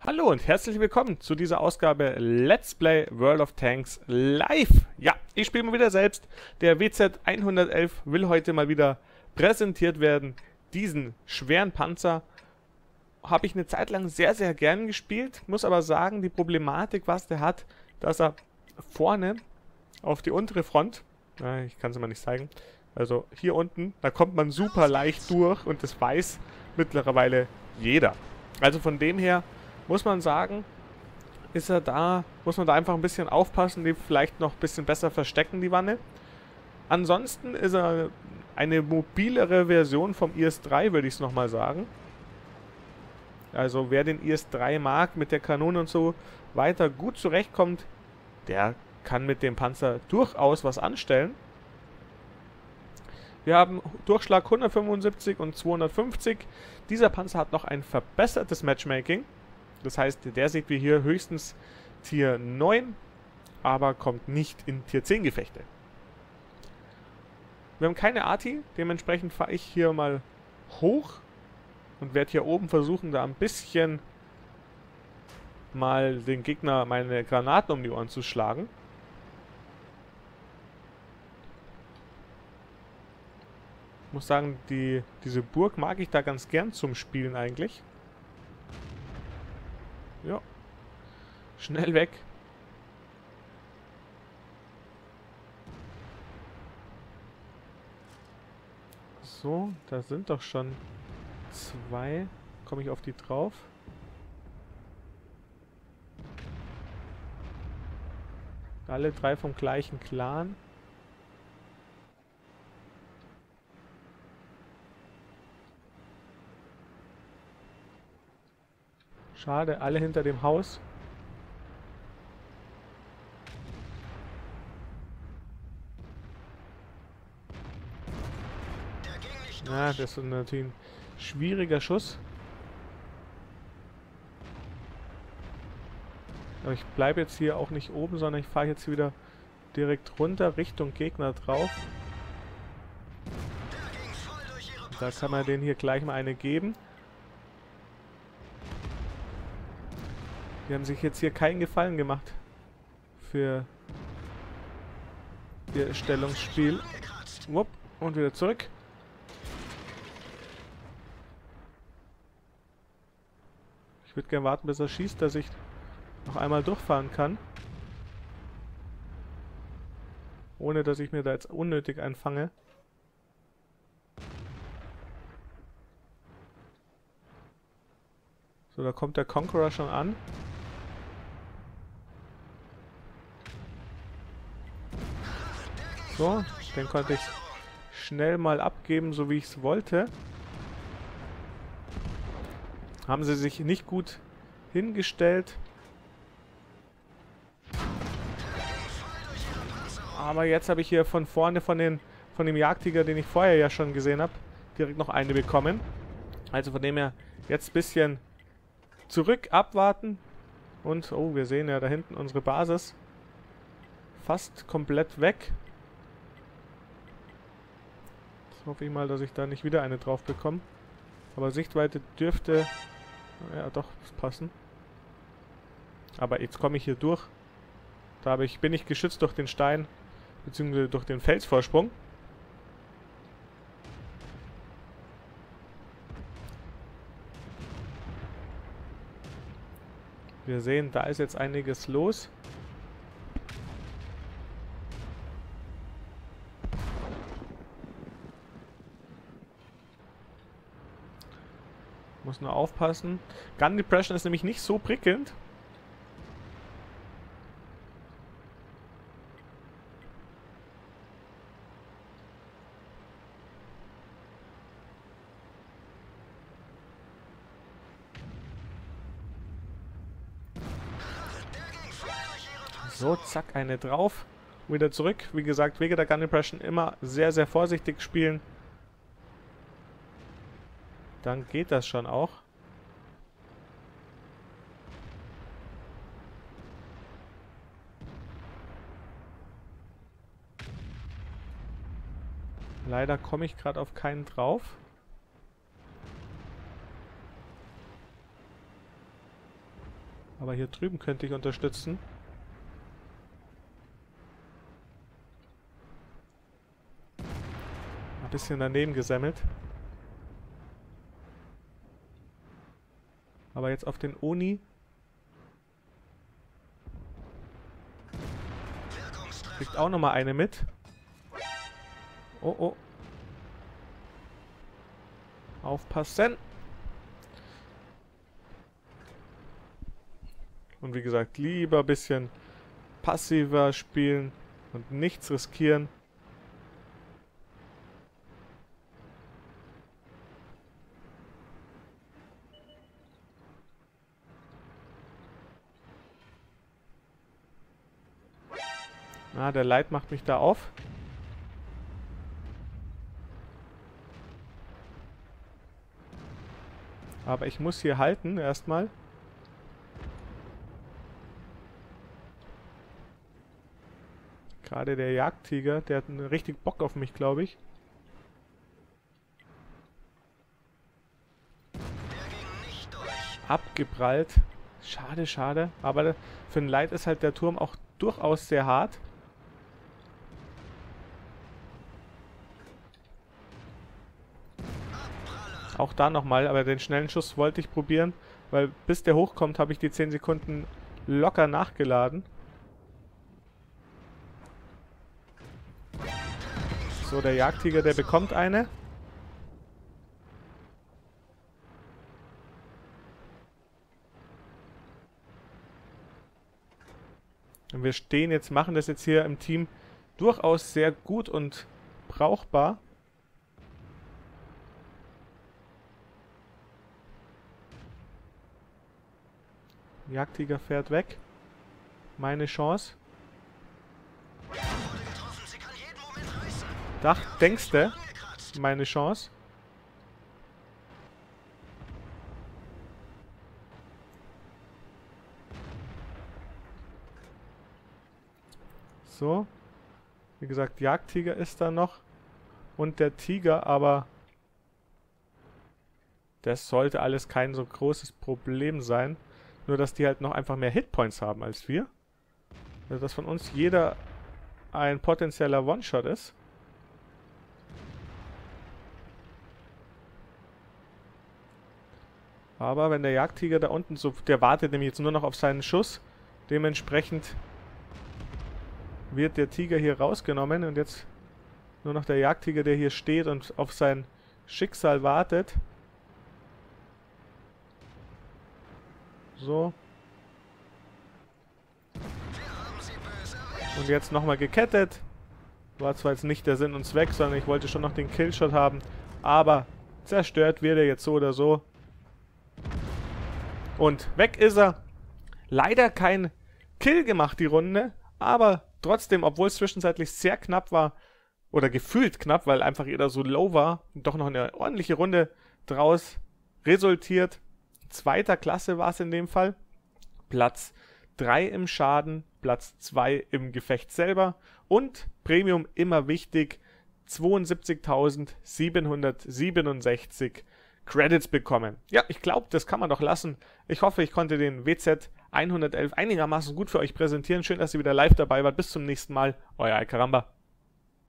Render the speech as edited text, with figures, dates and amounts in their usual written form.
Hallo und herzlich willkommen zu dieser Ausgabe Let's Play World of Tanks live. Ja, ich spiele mal wieder selbst. Der WZ 111 will heute mal wieder präsentiert werden. Diesen schweren Panzer habe ich eine Zeit lang sehr, sehr gern gespielt. Muss aber sagen, die Problematik, was der hat, dass er vorne auf die untere Front, ich kann es mal nicht zeigen, also hier unten, da kommt man super leicht durch und das weiß mittlerweile jeder. Also von dem her muss man sagen, muss man da einfach ein bisschen aufpassen, die vielleicht noch ein bisschen besser verstecken, die Wanne. Ansonsten ist er eine mobilere Version vom IS-3, würde ich es nochmal sagen. Also wer den IS-3 mag, mit der Kanone und so weiter gut zurechtkommt, der kann mit dem Panzer durchaus was anstellen. Wir haben Durchschlag 175 und 250. Dieser Panzer hat noch ein verbessertes Matchmaking. Das heißt, der sieht wie hier höchstens Tier 9, aber kommt nicht in Tier 10 Gefechte. Wir haben keine Arti, dementsprechend fahre ich hier mal hoch und werde hier oben versuchen, da ein bisschen mal den Gegner meine Granaten um die Ohren zu schlagen. Ich muss sagen, diese Burg mag ich da ganz gern zum Spielen eigentlich. Ja. Schnell weg. So, da sind doch schon zwei. Komme ich auf die drauf? Alle drei vom gleichen Clan. Schade, alle hinter dem Haus. Ja, das ist natürlich ein schwieriger Schuss. Aber ich bleibe jetzt hier auch nicht oben, sondern ich fahre jetzt wieder direkt runter Richtung Gegner drauf. Da kann man den hier gleich mal eine geben. Die haben sich jetzt hier keinen Gefallen gemacht für ihr Stellungsspiel. Wupp, und wieder zurück. Ich würde gerne warten, bis er schießt, dass ich noch einmal durchfahren kann. Ohne, dass ich mir da jetzt unnötig einfange. So, da kommt der Conqueror schon an. So, den konnte ich schnell mal abgeben, so wie ich es wollte. Haben sie sich nicht gut hingestellt. Aber jetzt habe ich hier von vorne von dem Jagdtiger, den ich vorher ja schon gesehen habe, direkt noch eine bekommen. Also von dem her jetzt ein bisschen zurück, abwarten. Und, oh, wir sehen ja da hinten unsere Basis. Fast komplett weg. Jetzt hoffe ich mal, dass ich da nicht wieder eine drauf bekomme. Aber Sichtweite dürfte... Ja, doch, passen. Aber jetzt komme ich hier durch. Da bin ich geschützt durch den Stein, beziehungsweise durch den Felsvorsprung. Wir sehen, da ist jetzt einiges los. Muss nur aufpassen. Gun Depression ist nämlich nicht so prickelnd. So, zack, eine drauf. Wieder zurück. Wie gesagt, wegen der Gun Depression immer sehr, sehr vorsichtig spielen. Dann geht das schon auch. Leider komme ich gerade auf keinen drauf. Aber hier drüben könnte ich unterstützen. Ein bisschen daneben gesemmelt. Aber jetzt auf den Oni. Kriegt auch nochmal eine mit. Oh, oh. Aufpassen. Und wie gesagt, lieber ein bisschen passiver spielen und nichts riskieren. Ah, der Light macht mich da auf. Aber ich muss hier halten erstmal. Gerade der Jagdtiger, der hat einen richtig Bock auf mich, glaube ich. Abgeprallt. Schade, schade. Aber für den Light ist halt der Turm auch durchaus sehr hart. Auch da nochmal, aber den schnellen Schuss wollte ich probieren, weil bis der hochkommt, habe ich die 10 Sekunden locker nachgeladen. So, der Jagdtiger, der bekommt eine. Und wir stehen jetzt, machen das jetzt hier im Team durchaus sehr gut und brauchbar. Jagdtiger fährt weg. Meine Chance. Denkste, meine Chance. So. Wie gesagt, Jagdtiger ist da noch. Und der Tiger, aber das sollte alles kein so großes Problem sein. Nur, dass die halt noch einfach mehr Hitpoints haben als wir. Also, dass von uns jeder ein potenzieller One-Shot ist. Aber wenn der Jagdtiger da unten so... Der wartet nämlich jetzt nur noch auf seinen Schuss. Dementsprechend wird der Tiger hier rausgenommen. Und jetzt nur noch der Jagdtiger, der hier steht und auf sein Schicksal wartet. So. Und jetzt nochmal gekettet. War zwar jetzt nicht der Sinn und Zweck, sondern ich wollte schon noch den Killshot haben. Aber zerstört wird er jetzt so oder so. Und weg ist er. Leider kein Kill gemacht die Runde. Aber trotzdem, obwohl es zwischenzeitlich sehr knapp war, oder gefühlt knapp, weil einfach jeder so low war, doch noch eine ordentliche Runde draus resultiert. Zweiter Klasse war es in dem Fall. Platz 3 im Schaden, Platz 2 im Gefecht selber und Premium immer wichtig, 72.767 Credits bekommen. Ja, ich glaube, das kann man doch lassen. Ich hoffe, ich konnte den WZ 111 einigermaßen gut für euch präsentieren. Schön, dass ihr wieder live dabei wart. Bis zum nächsten Mal. Euer Alcaramba.